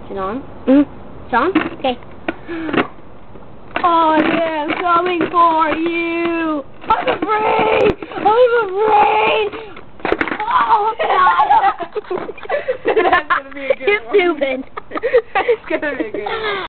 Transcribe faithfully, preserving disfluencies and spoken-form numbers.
Is it on? Mm-hmm. It's on? Okay. Oh, yeah, I'm coming for you! I'm afraid! I'm afraid! Oh, God! That's gonna be a good You're one. stupid. That's gonna be a good one.